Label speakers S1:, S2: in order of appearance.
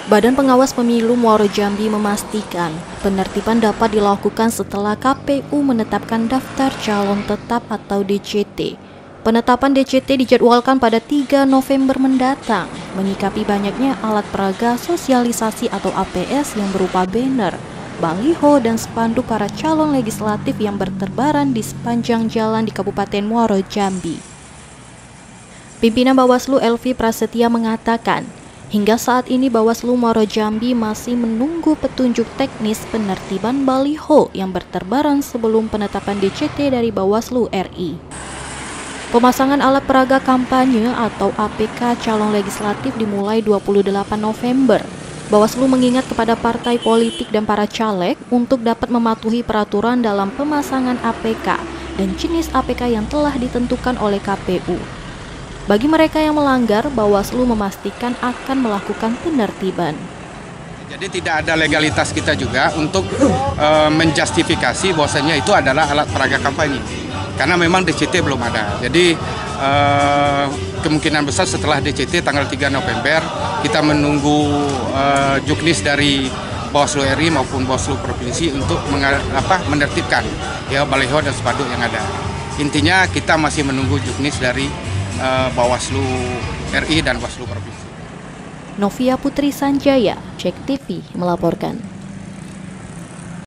S1: Badan Pengawas Pemilu Muaro Jambi memastikan penertiban dapat dilakukan setelah KPU menetapkan daftar calon tetap atau DCT. Penetapan DCT dijadwalkan pada 3 November mendatang, menyikapi banyaknya alat peraga sosialisasi atau APS yang berupa banner, baliho, dan spanduk para calon legislatif yang berterbaran di sepanjang jalan di Kabupaten Muaro Jambi. Pimpinan Bawaslu Elvi Prasetya mengatakan, hingga saat ini Bawaslu Muaro Jambi masih menunggu petunjuk teknis penertiban baliho yang berterbaran sebelum penetapan DCT dari Bawaslu RI. Pemasangan alat peraga kampanye atau APK calon legislatif dimulai 28 November. Bawaslu mengingat kepada partai politik dan para caleg untuk dapat mematuhi peraturan dalam pemasangan APK dan jenis APK yang telah ditentukan oleh KPU. Bagi mereka yang melanggar, Bawaslu memastikan akan melakukan penertiban.
S2: Jadi tidak ada legalitas kita juga untuk menjustifikasi bahwasanya itu adalah alat peraga kampanye. Karena memang DCT belum ada. Jadi kemungkinan besar setelah DCT tanggal 3 November kita menunggu juknis dari Bawaslu RI maupun Bawaslu Provinsi untuk menertibkan ya baliho dan spanduk yang ada. Intinya kita masih menunggu juknis dari Bawaslu RI dan Bawaslu Provinsi.
S1: Novia Putri Sanjaya, JEK TV melaporkan.